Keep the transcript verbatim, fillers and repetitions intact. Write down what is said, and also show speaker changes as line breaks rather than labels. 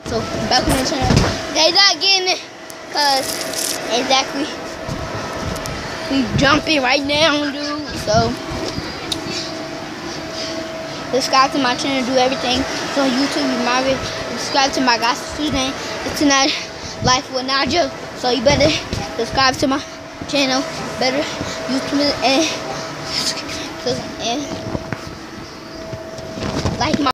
So back on the channel. They not getting it, cause exactly we jumping right now, dude. So subscribe to my channel, do everything. It's on YouTube, you might subscribe to my gospel name. It's not Life with Naja. So you better subscribe to my channel. Better YouTube and and like my